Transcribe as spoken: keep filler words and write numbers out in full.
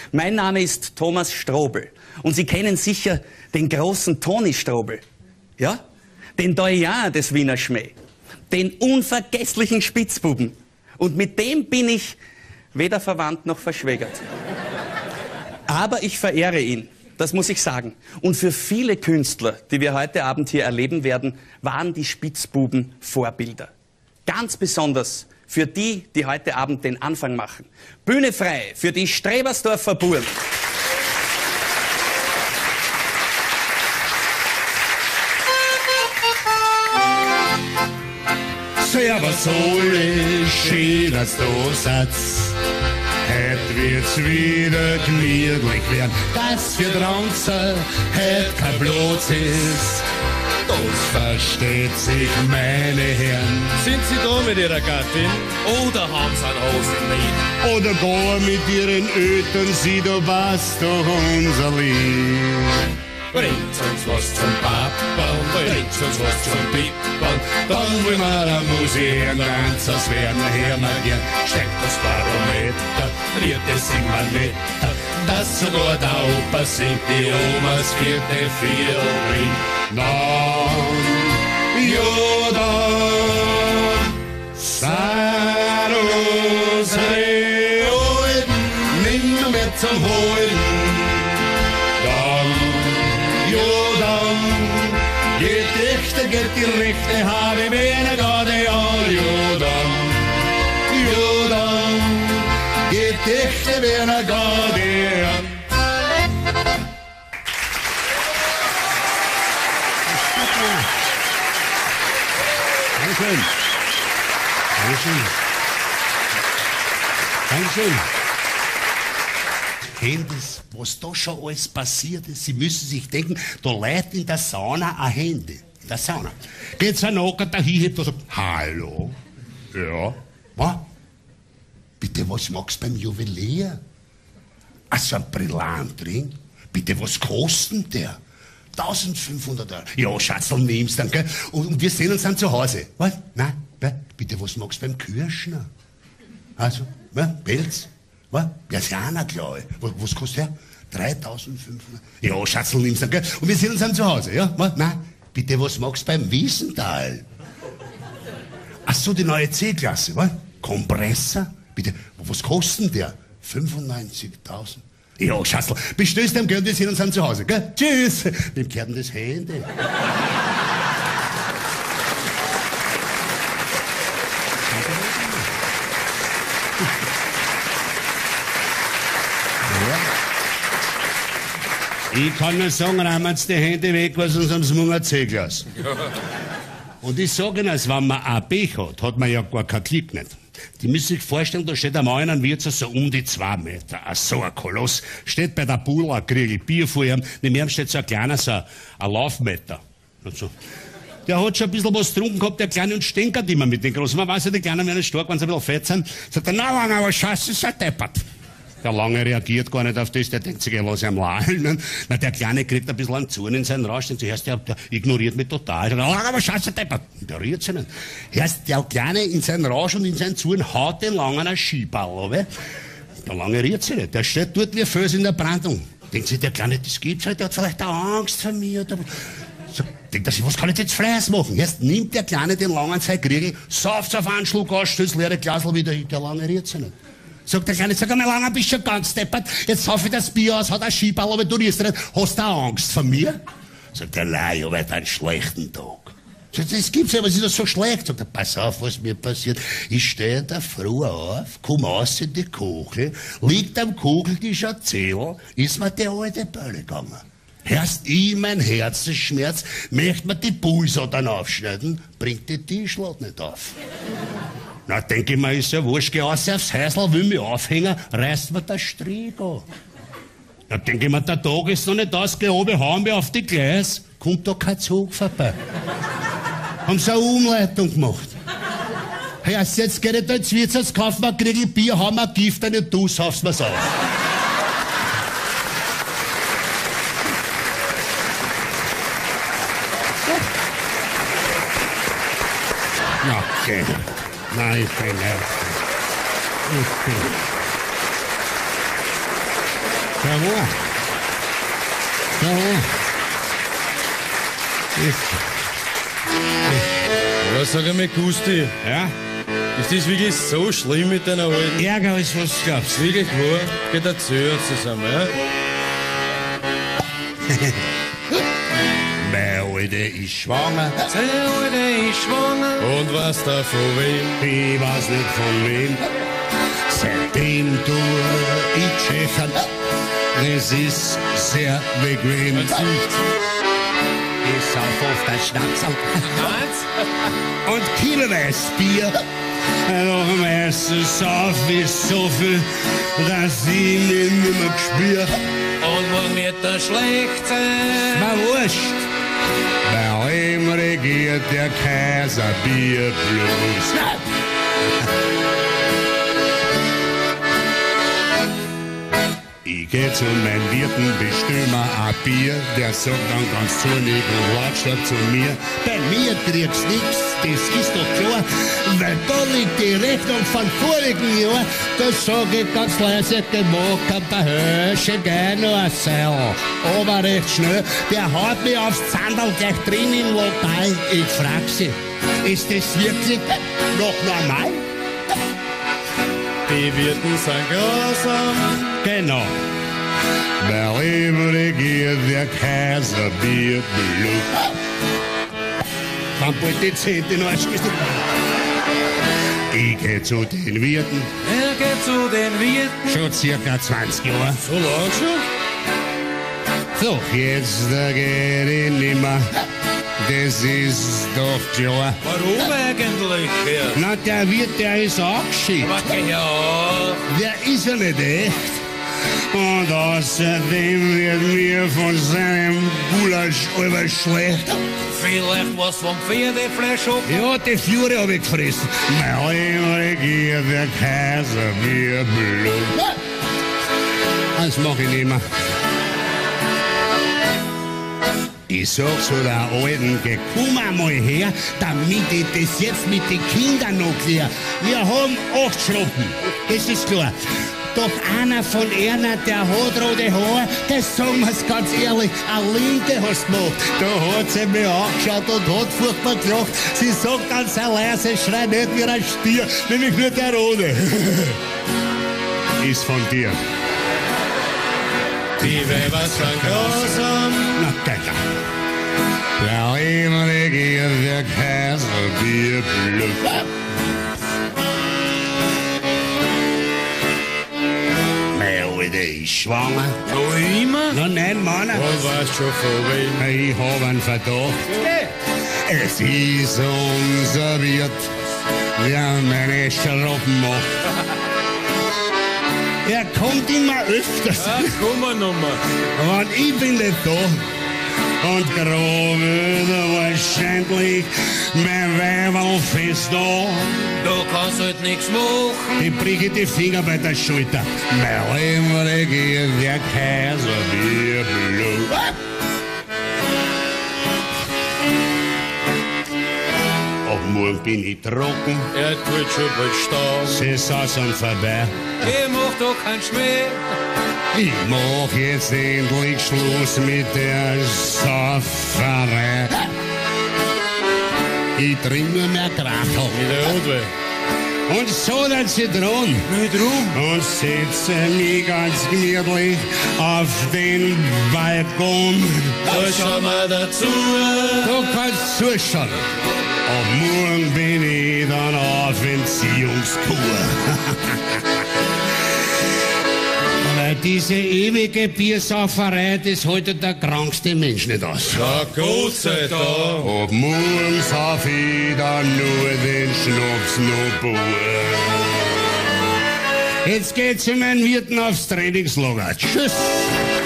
Mein Name ist Thomas Strobel und Sie kennen sicher den großen Toni Strobel, ja? Den Doyen des Wiener Schmäh, den unvergesslichen Spitzbuben. Und mit dem bin ich weder verwandt noch verschwägert. Aber ich verehre ihn, das muss ich sagen. Und für viele Künstler, die wir heute Abend hier erleben werden, waren die Spitzbuben Vorbilder. Ganz besonders für die, die heute Abend den Anfang machen. Bühne frei für die Strebersdorfer Buben. Servus alle, schön, dass du satz. Heute wird's wieder gemütlich werden, dass für Dranzer heute kein Blutz ist. Das versteht sich, meine Herren. Sind Sie da mit Ihrer Gattin? Oder haben Sie einen Hosen mit? Oder gar mit Ihren Eltern, sie, du weißt doch unser Lied. Bringt uns was zum Papa und bringt uns was zum Pippa. Dann wollen wir eine Musik und ganz, das werden wir hören wir gern. Steckt das Barometer, riert es immer netter, dass sogar der Opa singt, die Omas vierte Viertel. Dann, ja dann, sei unsere Alten nimmer mehr zum Holen. Geht die rechte Haare weniger gerade an, ja dann, ja dann, geht die echte weniger gerade an. Dankeschön. Dankeschön. Dankeschön. Kennen das, was da schon alles passiert ist? Sie müssen sich denken, da Leute in der Sauna ein Handy. Der Sauna. Geht's ein Nacker dahin, hebt und sagt, hallo? Ja. Was? Bitte, was magst du beim Juwelier? Ach, so ein Brillantring? Bitte, was kostet der? eintausendfünfhundert Euro. Ja, Schatzl, nimm's dann, gell? Und, und wir sehen uns dann zu Hause. Was? Nein? Bitte, was magst du beim Kirschner? Also, was? Pelz? Was? Persianer, klar. Was, was kostet der? dreitausendfünfhundert. Ja, Schatzl, nimm's dann, gell? Und wir sehen uns dann zu Hause, ja? Was? Nein? Bitte, was magst du beim Wiesenthal? Ach so, die neue C-Klasse, was? Kompressor? Bitte, was kostet der? fünfundneunzigtausend. Ja, Schatzl, bestellst dem Geld, wir sehen uns dann zu Hause, gell? Tschüss! Wem gehört denn das Handy? Ich kann nur sagen, räumen Sie die Hände weg, was uns am Smunger C-Glas. Und ich sage Ihnen, wenn man ein Pech hat, hat man ja gar keinen Klick nicht. Die müssen sich vorstellen, da steht ein Mann in einem Wirtshaus so um die zwei Meter. Ach, so ein Koloss. Steht bei der Bull ein Kriegel Bier vor ihm. Neben ihm steht so ein kleiner, so ein Laufmeter. Und so. Der hat schon ein bisschen was getrunken gehabt, der Kleine, und stänkert immer mit den Großen. Man weiß ja, die Kleinen werden stark, wenn sie ein bisschen fett sind. Sagt er, na, na, aber scheiße, ist er deppert. Der Lange reagiert gar nicht auf das, der denkt sich, lass ihn lallen. Na, der Kleine kriegt ein bisschen einen Zorn in seinen Rausch, denkt sich, hörst, der, der ignoriert mich total. Der Lange, aber scheiße, deppert. Der rührt sich nicht. Hörst, der Kleine in seinen Rausch und in seinen Zorn haut den Langen einen Skiball runter. Der Lange rührt sich nicht. Der steht dort wie ein Fels in der Brandung. Denkt sich, der Kleine, das gibt's halt, der hat vielleicht auch Angst vor mir. Oder so, denkt er sich, was kann ich jetzt Fleiß machen? Erst nimmt der Kleine den Langen zwei Kriegel, sauft auf einen Schluck aus, stößt leere Glasl wieder hin. Der Lange rührt sich nicht. Sagt der Kleine, sag einmal, Lange, bist du schon ganz deppert. Jetzt sauf ich das Bier aus, hat ein Skiball, aber du rührst nicht. Hast du auch Angst vor mir? Sagt der, nein, ich hab heute einen schlechten Tag. Sagt er, das gibt's ja, was ist das so schlecht? Sagt er, pass auf, was mir passiert. Ich stehe in der Früh auf, komm raus in die Kuchel, liegt am Kugeltisch ein Zettel, ist mir die alte Bölle gegangen. Hörst, ich, mein Herzensschmerz, möchte mir die Pulsadern aufschneiden, bringt die Tischlaut nicht auf. Na, denk ich mir, ist ja wurscht, geh raus aufs Häusl, will mich aufhängen, reißt mir der Strieg an. Na, denk ich mir, der Tag ist noch nicht aus, geh oben, hauen wir auf die Gleis, kommt da kein Zug vorbei. Haben sie eine Umleitung gemacht. Hey, also jetzt geh ich da ins Wirtshaus, kaufen wir ein Kriegel Bier, haben wir Gift, eine du saufst mir's auf. Ja, okay. Nein, ich bin nervig. Ich bin... Jawohl. Jawohl. Ja, sag einmal, Gusti, Ja? ist das wirklich so schlimm mit deiner Alten? Ärger als was du glaubst. Wirklich wahr? Geht erzähl uns das einmal, ja? Meine Alte ist schwanger. Seine Alte ist schwanger. Und was da von wem? Ich weiß nicht von wem. Seitdem du ich Tschechern, es ist sehr bequem. Ich sauf auf der Schnapsal und kiloweise Bier. Doch meistens sauf ich so viel, dass ich mich nicht mehr gespür. Und wann wird er schlecht sein? Na wurscht. Bei ihm regiert der Kaiser Bierblues. Ich geh zu meinem Wirten, bestell mir ein Bier, der sagt dann ganz zornig und lautstark zu mir: Bei mir kriegst nix, das ist doch klar, weil da liegt die Rechnung von vorigen Jahr. Da sag ich ganz leise, gemacht ein paar Hörsche, geh nur ein Seil. Aber recht schnell, der haut mich aufs Zandal gleich drin im Lokal. Ich frag sie: Ist das wirklich noch normal? Die Wirten sind grausam. Genau. Bei ihm regiert der Kaiser Bierblut. Wann bald die Zehnte noch ein Schüssel? Ich geh zu den Wirten, Er geht zu den Wirten. schon circa zwanzig Jahre. So lang schon? So, jetzt da geht ich nimmer. Das ist doch klar. Warum eigentlich, Herr? Na, der Wirt, der ist angeschickt. Aber geh ja auf. Der ist ja nicht echt. Und außerdem wird mir von seinem Gulasch immer schlecht. Vielleicht was vom Pferdefleisch ab. Ja, die Fjure hab ich gefressen. Mein Heim regiert der Kaiser wie Blut. Das mach ich nicht mehr. Ich sag zu der Alten, geh, komm einmal her, damit ich das jetzt mit den Kindern noch klär. Wir haben acht Schluppen, das ist klar. Doch einer von ihnen, der hat rote Haare, das sagen wir's ganz ehrlich, eine Linke hast du gemacht. Da hat sie mich angeschaut und hat furchtbar gelacht. Sie sagt ganz leise, schrei nicht wie ein Stier, nämlich nur der rote. Ist von dir. Die Weiber sind grausam. Na, Geiger. Ja, immer regiert der Kaiser Bierblut. Meine Alte ist schwanger. Noch immer? Na, nein, Mann. Und weißt schon von wem? Ich hab einen Verdacht. Es ist unser Wirt, der meine Schrappen macht. Er kommt immer öfters. Ach, komm mal nochmal. Und ich bin nicht da. Und grad wird er wahrscheinlich mein Weiberl fest da. Du kannst halt nichts machen. Ich brich die Finger bei der Schulter. Mein Leben regiert der Kaiser Bierblut. Ab morgen bin ich trocken. Er tut schon bald Stau. Saison sind vorbei. Ich mach doch keinen Schmäh. Ich mach jetzt endlich Schluss mit der Sauferei. Ich trink nur mehr Krachel. Mit der Rotwein. Und so der Zitron. Nicht rum. Und setze mich ganz gemütlich auf den Balkon. Da schauen wir dazu. Du kannst zuschauen. Ab morgen bin ich dann auf Entziehungskur. Aber diese ewige Biersauferei, das haltet der krankste Mensch nicht aus. Ja, Gott sei Dank. Ab morgen sauf ich dann nur den Schnaps noch pur. Jetzt geht's in meinen Wirten aufs Trainingslager. Tschüss.